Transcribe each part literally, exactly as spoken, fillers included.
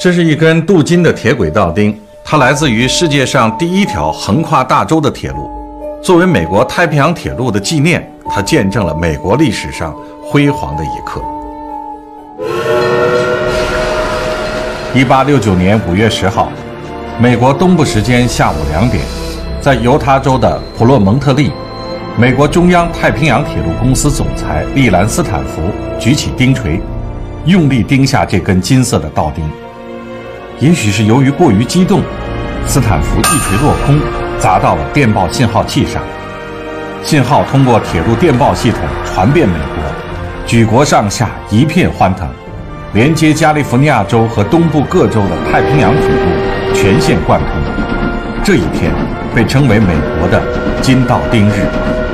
这是一根镀金的铁轨道钉，它来自于世界上第一条横跨大洲的铁路。作为美国太平洋铁路的纪念，它见证了美国历史上辉煌的一刻。一八六九年五月十号，美国东部时间下午两点，在犹他州的普洛蒙特利，美国中央太平洋铁路公司总裁利兰斯坦福举起钉锤，用力钉下这根金色的道钉。也许是由于过于激动，斯坦福一锤落空，砸到了电报信号器上。信号通过铁路电报系统传遍美国，举国上下一片欢腾，连接加利福尼亚州和东部各州的太平洋铁路全线贯通。这一天被称为美国的金道钉日。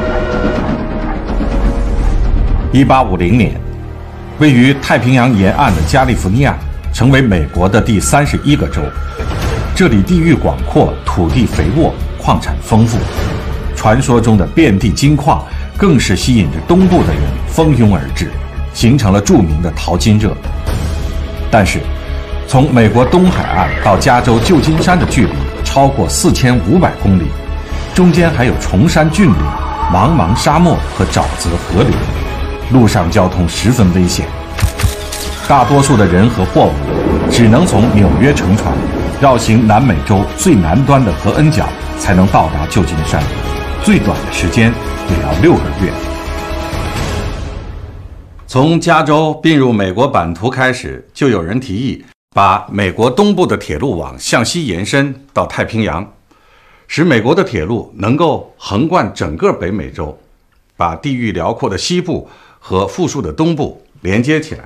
一八五零年，位于太平洋沿岸的加利福尼亚成为美国的第三十一个州。这里地域广阔，土地肥沃，矿产丰富，传说中的遍地金矿更是吸引着东部的人蜂拥而至，形成了著名的淘金热。但是从美国东海岸到加州旧金山的距离超过四千五百公里，中间还有崇山峻岭、茫茫沙漠和沼泽河流，路上交通十分危险。大多数的人和货物只能从纽约乘船绕行南美洲最南端的何恩角，才能到达旧金山，最短的时间也要六个月。从加州并入美国版图开始，就有人提议把美国东部的铁路网向西延伸到太平洋，使美国的铁路能够横贯整个北美洲，把地域辽阔的西部和富庶的东部连接起来。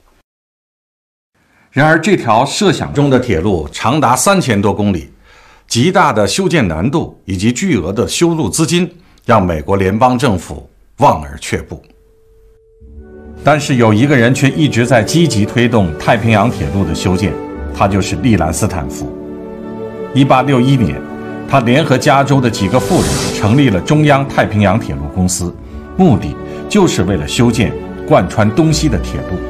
然而，这条设想中的铁路长达三千多公里，极大的修建难度以及巨额的修路资金，让美国联邦政府望而却步。但是有一个人却一直在积极推动太平洋铁路的修建，他就是利兰斯坦福。一八六一年，他联合加州的几个富人成立了中央太平洋铁路公司，目的就是为了修建贯穿东西的铁路。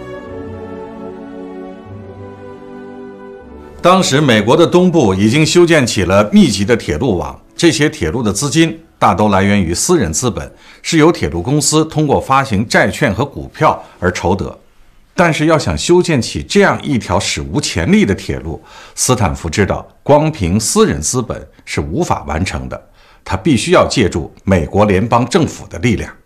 当时美国的东部已经修建起了密集的铁路网，这些铁路的资金大都来源于私人资本，是由铁路公司通过发行债券和股票而筹得。但是要想修建起这样一条史无前例的铁路，斯坦福知道光凭私人资本是无法完成的，他必须要借助美国联邦政府的力量。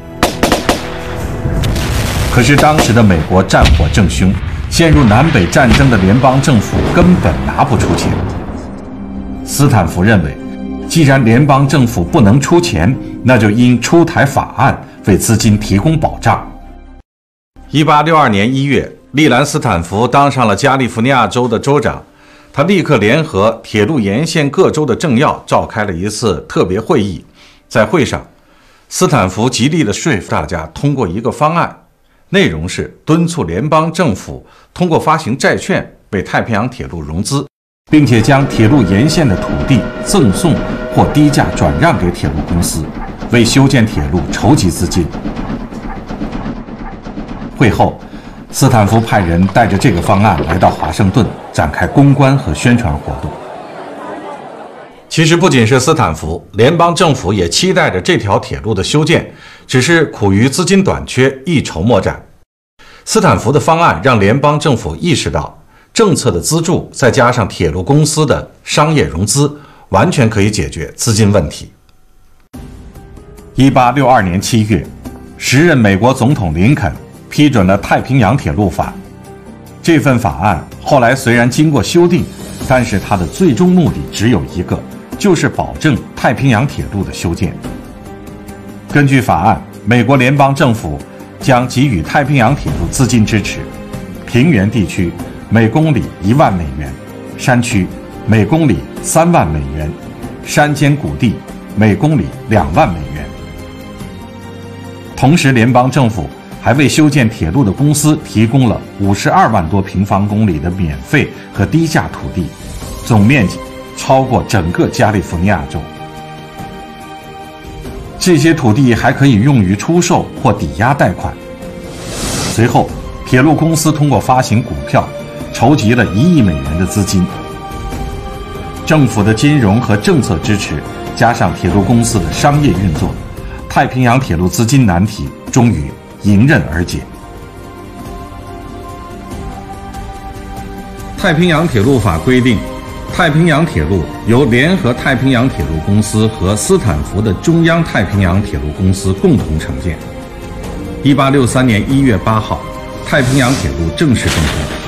可是当时的美国战火正凶，陷入南北战争的联邦政府根本拿不出钱。斯坦福认为，既然联邦政府不能出钱，那就应出台法案为资金提供保障。一八六二年一月，利兰斯坦福当上了加利福尼亚州的州长，他立刻联合铁路沿线各州的政要召开了一次特别会议。在会上，斯坦福极力地说服大家通过一个方案，内容是敦促联邦政府通过发行债券为太平洋铁路融资，并且将铁路沿线的土地赠送或低价转让给铁路公司，为修建铁路筹集资金。会后，斯坦福派人带着这个方案来到华盛顿，展开公关和宣传活动。其实不仅是斯坦福，联邦政府也期待着这条铁路的修建，只是苦于资金短缺，一筹莫展。斯坦福的方案让联邦政府意识到，政策的资助再加上铁路公司的商业融资，完全可以解决资金问题。一八六二年七月，时任美国总统林肯批准了太平洋铁路法。这份法案后来虽然经过修订，但是它的最终目的只有一个，就是保证太平洋铁路的修建。根据法案，美国联邦政府将给予太平洋铁路资金支持，平原地区每公里一万美元，山区每公里三万美元，山间谷地每公里两万美元。同时，联邦政府还为修建铁路的公司提供了五十二万多平方公里的免费和低价土地，总面积超过整个加利福尼亚州。这些土地还可以用于出售或抵押贷款。随后，铁路公司通过发行股票， 筹集了一亿美元的资金。政府的金融和政策支持，加上铁路公司的商业运作，太平洋铁路资金难题终于迎刃而解。太平洋铁路法规定，太平洋铁路由联合太平洋铁路公司和斯坦福的中央太平洋铁路公司共同承建。一八六三年一月八号，太平洋铁路正式动工。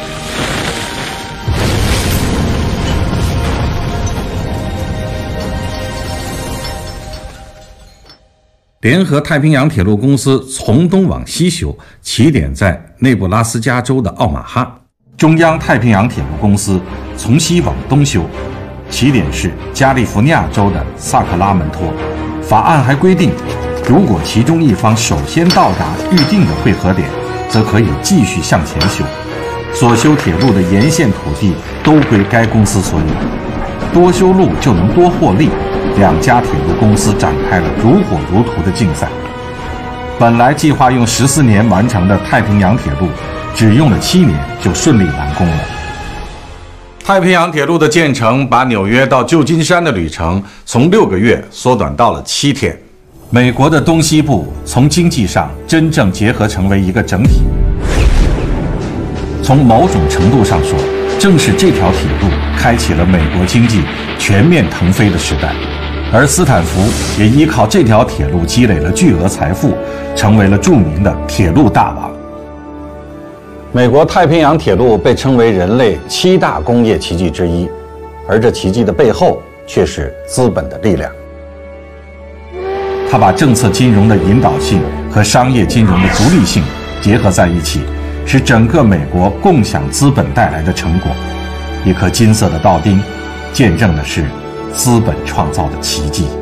联合太平洋铁路公司从东往西修，起点在内布拉斯加州的奥马哈。中央太平洋铁路公司从西往东修，起点是加利福尼亚州的萨克拉门托。法案还规定，如果其中一方首先到达预定的汇合点，则可以继续向前修。所修铁路的沿线土地都归该公司所有，多修路就能多获利。两家铁路公司展开了如火如荼的竞赛。本来计划用十四年完成的太平洋铁路，只用了七年就顺利完工了。太平洋铁路的建成，把纽约到旧金山的旅程从六个月缩短到了七天。美国的东西部从经济上真正结合成为一个整体。从某种程度上说，正是这条铁路开启了美国经济全面腾飞的时代。而斯坦福也依靠这条铁路积累了巨额财富，成为了著名的铁路大王。美国太平洋铁路被称为人类七大工业奇迹之一，而这奇迹的背后却是资本的力量。它把政策金融的引导性和商业金融的独立性结合在一起，使整个美国共享资本带来的成果。一颗金色的道钉，见证的是资本创造的奇迹。